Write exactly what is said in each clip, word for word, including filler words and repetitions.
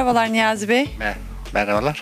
Merhabalar Niyazi Bey. Me- Merhabalar.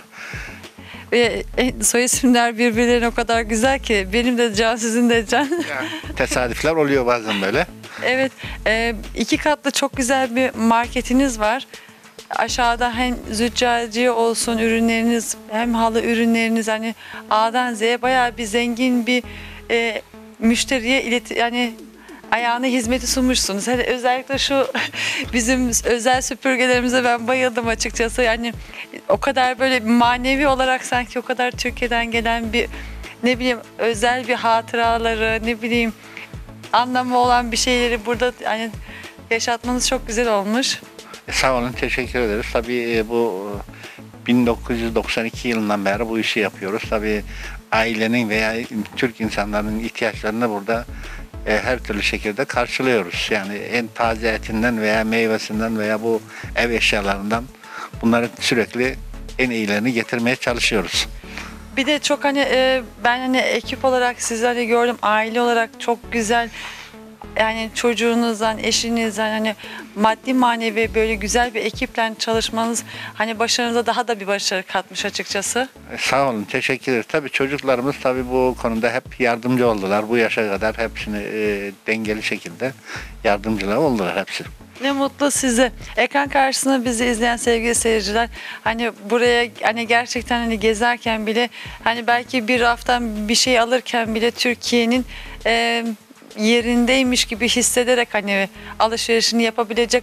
Ve e, soy isimler birbirlerine o kadar güzel ki benim de Can, sizin de Can. Tesadüfler oluyor bazen böyle. Evet, e, iki katlı çok güzel bir marketiniz var. Aşağıda hem züccaciye olsun ürünleriniz, hem halı ürünleriniz, hani A'dan Z'ye bayağı bir zengin bir e, müşteriye ileti yani ayağına hizmeti sunmuşsunuz. Hele özellikle şu bizim özel süpürgelerimize ben bayıldım açıkçası. Yani o kadar böyle manevi olarak sanki o kadar Türkiye'den gelen bir, ne bileyim, özel bir hatıraları, ne bileyim, anlamı olan bir şeyleri burada yani yaşatmanız çok güzel olmuş. E, sağ olun, teşekkür ederiz. Tabii e, bu bin dokuz yüz doksan iki yılından beri bu işi yapıyoruz. Tabii ailenin veya Türk insanların ihtiyaçlarını burada e, her türlü şekilde karşılıyoruz. Yani en taze etinden veya meyvesinden veya bu ev eşyalarından bunları sürekli en iyilerini getirmeye çalışıyoruz. Bir de çok hani e, ben hani ekip olarak sizi hani gördüm, aile olarak çok güzel, yani çocuğunuzdan, eşinizden hani maddi manevi böyle güzel bir ekiple çalışmanız hani başarınıza daha da bir başarı katmış açıkçası. E, sağ olun, teşekkür ederiz. Tabii çocuklarımız tabii bu konuda hep yardımcı oldular. Bu yaşa kadar hepsini e, dengeli şekilde yardımcılar oldular hepsi. Ne mutlu size. Ekran karşısında bizi izleyen sevgili seyirciler, hani buraya hani gerçekten hani gezerken bile, hani belki bir raftan bir şey alırken bile Türkiye'nin e, yerindeymiş gibi hissederek hani alışverişini yapabilecek.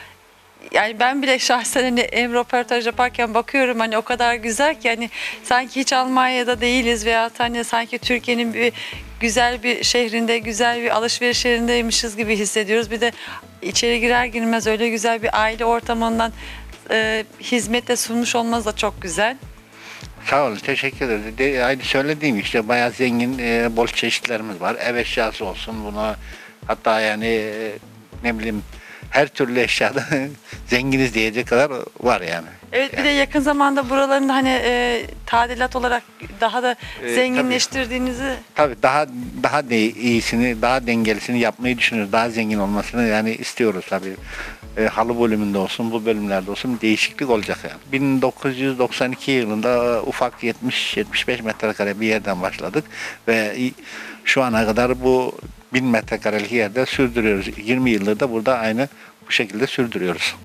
Yani ben bile şahsen hani hem röportaj yaparken bakıyorum, hani o kadar güzel ki hani sanki hiç Almanya'da değiliz veya hani sanki Türkiye'nin bir güzel bir şehrinde, güzel bir alışveriş yerindeymişiz gibi hissediyoruz. Bir de içeri girer girmez öyle güzel bir aile ortamından e, hizmetle sunmuş olmanız da çok güzel. Sağ olun, teşekkür ederiz. De, aynı söylediğim işte bayağı zengin, e, bol çeşitlerimiz var. Ev eşyası olsun, buna hatta yani e, ne bileyim her türlü eşyada zenginiz diyecek kadar var yani. Evet, bir yani. de yakın zamanda buraların da hani e, tadilat olarak daha da E, zenginleştirdiğinizi. Tabii, tabii daha daha de iyisini, daha dengelisini yapmayı düşünüyoruz. Daha zengin olmasını yani istiyoruz tabii. E, halı bölümünde olsun, bu bölümlerde olsun değişiklik olacak yani. bin dokuz yüz doksan iki yılında ufak yetmiş yetmiş beş metrekare bir yerden başladık ve şu ana kadar bu bin metrekarelik yerde sürdürüyoruz. yirmi yıldır da burada aynı bu şekilde sürdürüyoruz.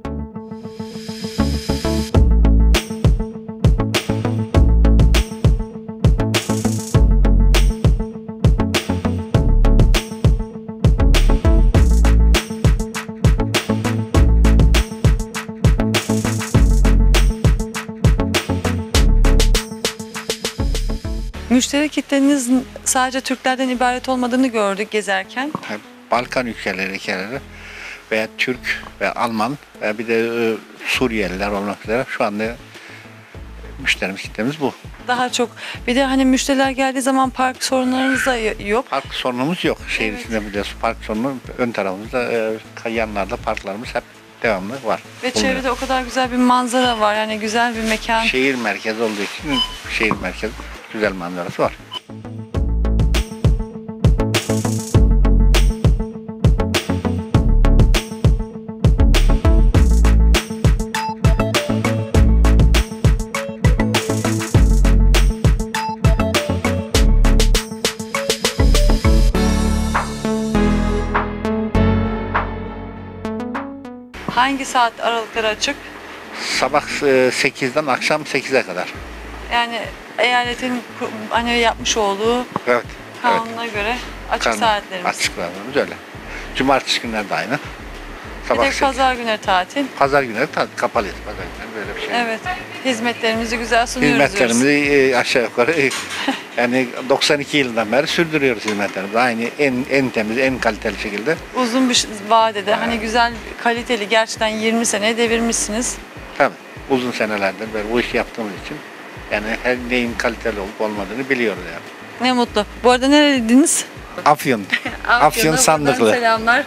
Müşteri kitleniz sadece Türklerden ibaret olmadığını gördük gezerken. Balkan ülkeleri ülkeleri veya Türk ve Alman ve bir de e, Suriyeliler olmak üzere şu anda müşterimiz kitlemiz bu. Daha çok. Bir de hani müşteriler geldiği zaman park sorunlarınız da yok. Park sorunumuz yok. Şehir Evet. içinde biliyorsun, park sorunu ön tarafımızda, e, yanlarda parklarımız hep devamlı var. Ve Bulunuyor. çevrede o kadar güzel bir manzara var. Yani güzel bir mekan. Şehir merkezi olduğu için şehir merkezi güzel manzarası var. Hangi saat aralıkları açık? Sabah e, sekizden akşam sekize kadar. Yani eyaletin ku- hani yapmış olduğu Evet. evet. kanuna göre açık Kanun- saatlerimiz. Açık saatlerimiz öyle. Cumartesi günleri de aynı. Bir Sabah de sekiz. pazar günü tatil. Pazar günleri tabii kapalıyız. Pazar günleri böyle bir şey. Evet. Hizmetlerimizi güzel sunuyoruz diyoruz. Hizmetlerimizi e, aşağı yukarı e, yani doksan iki yıldan beri sürdürüyoruz hizmetlerimizi. Aynı en en temiz, en kaliteli şekilde. Uzun bir vadede hani güzel, kaliteli, gerçekten yirmi seneye devirmişsiniz. Tabii uzun senelerdir böyle bu işi yaptığımız için yani her neyin kaliteli olup olmadığını biliyoruz yani. Ne mutlu. Bu arada nereliydiniz? Afyon. Afyon Sandıklı. Selamlar.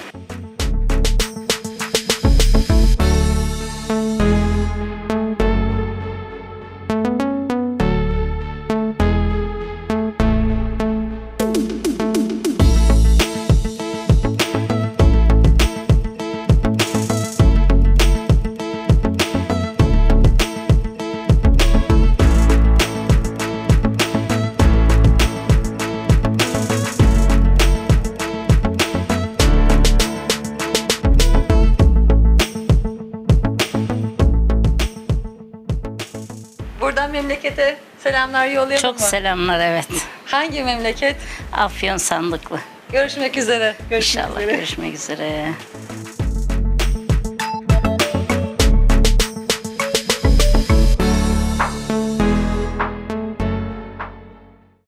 memlekete selamlar yollayalım Çok mı? selamlar, evet. Hangi memleket? Afyon Sandıklı. Görüşmek üzere. Görüşmek İnşallah üzere. görüşmek üzere.